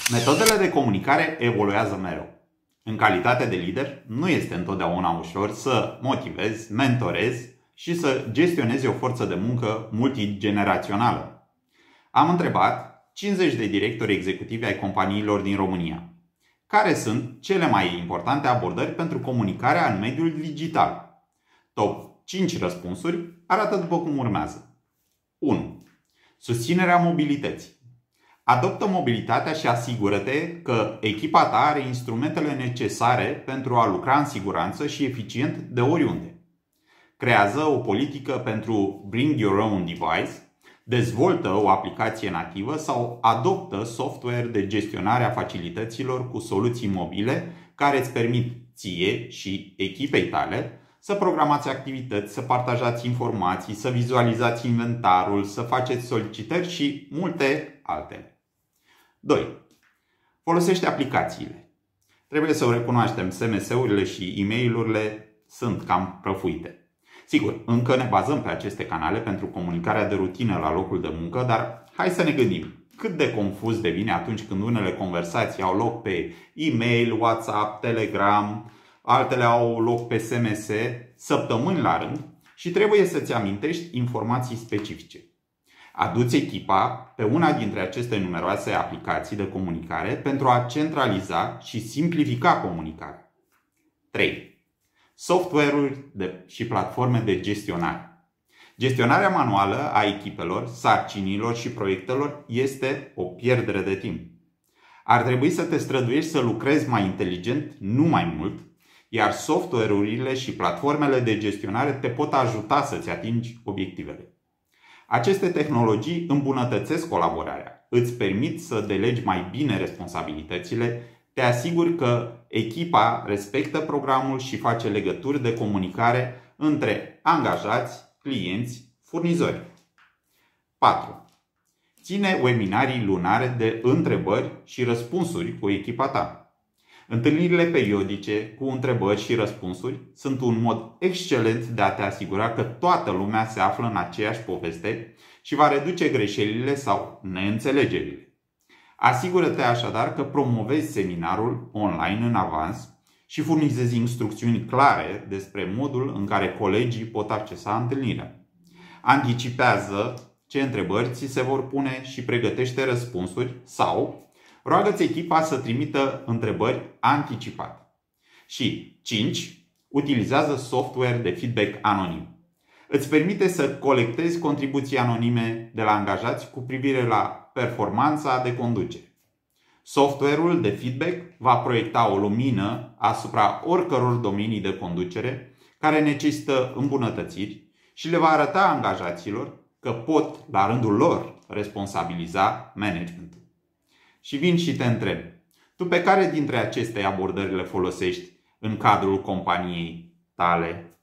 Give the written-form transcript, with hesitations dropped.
Metodele de comunicare evoluează mereu. În calitate de lider, nu este întotdeauna ușor să motivezi, mentorezi și să gestionezi o forță de muncă multigenerațională. Am întrebat 50 de directori executivi ai companiilor din România. Care sunt cele mai importante abordări pentru comunicarea în mediul digital? Top 5 răspunsuri arată după cum urmează. 1. Susținerea mobilității. Adoptă mobilitatea și asigură-te că echipa ta are instrumentele necesare pentru a lucra în siguranță și eficient de oriunde. Creează o politică pentru Bring Your Own Device, dezvoltă o aplicație nativă sau adoptă software de gestionare a facilităților cu soluții mobile care îți permit ție și echipei tale să programați activități, să partajați informații, să vizualizați inventarul, să faceți solicitări și multe altele. 2. Folosește aplicațiile. Trebuie să o recunoaștem, SMS-urile și e-mail-urile sunt cam prăfuite. Sigur, încă ne bazăm pe aceste canale pentru comunicarea de rutină la locul de muncă, dar hai să ne gândim cât de confuz devine atunci când unele conversații au loc pe e-mail, WhatsApp, Telegram, altele au loc pe SMS săptămâni la rând și trebuie să-ți amintești informații specifice. Adu-ți echipa pe una dintre aceste numeroase aplicații de comunicare pentru a centraliza și simplifica comunicarea. 3. Software-uri și platforme de gestionare. Gestionarea manuală a echipelor, sarcinilor și proiectelor este o pierdere de timp. Ar trebui să te străduiești să lucrezi mai inteligent, nu mai mult, iar software-urile și platformele de gestionare te pot ajuta să-ți atingi obiectivele. Aceste tehnologii îmbunătățesc colaborarea, îți permit să delegi mai bine responsabilitățile, te asiguri că echipa respectă programul și face legături de comunicare între angajați, clienți, furnizori. 4. Ține webinarii lunare de întrebări și răspunsuri cu echipa ta. Întâlnirile periodice cu întrebări și răspunsuri sunt un mod excelent de a te asigura că toată lumea se află în aceeași poveste și va reduce greșelile sau neînțelegerile. Asigură-te așadar că promovezi seminarul online în avans și furnizezi instrucțiuni clare despre modul în care colegii pot accesa întâlnirea. Anticipează ce întrebări ți se vor pune și pregătește răspunsuri sau roagă-ți echipa să trimită întrebări anticipate. Și 5. Utilizează software de feedback anonim. Îți permite să colectezi contribuții anonime de la angajați cu privire la performanța de conducere. Software-ul de feedback va proiecta o lumină asupra oricăror domenii de conducere care necesită îmbunătățiri și le va arăta angajaților că pot, la rândul lor, responsabiliza managementul. Și vin și te întreb, tu pe care dintre aceste abordări le folosești în cadrul companiei tale?